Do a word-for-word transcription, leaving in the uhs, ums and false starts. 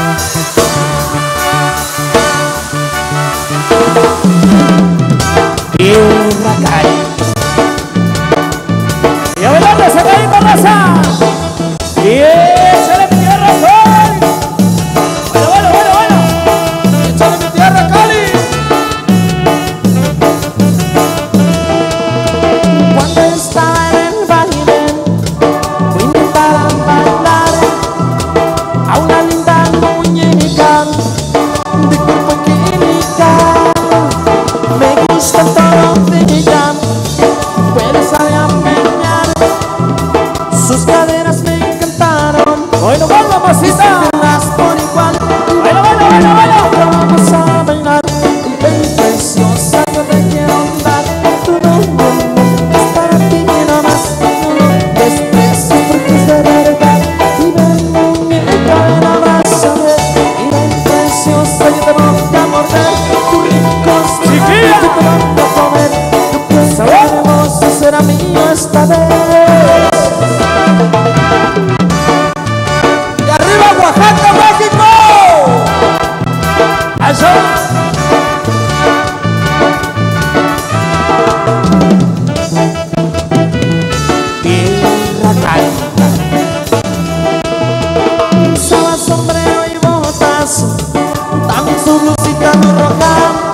Tierra Cali. Y a bailar de sacadita, raza. Y échale mi tierra, soy. Bueno, bueno, bueno, bueno. Échale mi tierra, Cali. Cuando estaba en el baile, fui invitada a bailar a una linda muñeca de cuerpo química. Me gusta todo de ella, pero sabe a menear. Sus caderas me encantaron. Hoy no vuelva, masita. Las por igual. Bueno, bueno, bueno, bueno. Vamos a bailar. Y ven, preciosa, yo te quiero dar. Tu nombre es para ti nomás. No lo desprecies porque es de verdad. Y ven, muñeca, ven, abrázame. Y ven, preciosa, yo te voy a morder. Tu rico Chiquilla. yo te voy a comer. Tu cuerpo hermoso será mío esta vez. Y arriba, Oaxaca, México. Eso. Tierra Cali. Usaba sombrero y botas, también su blusita roja.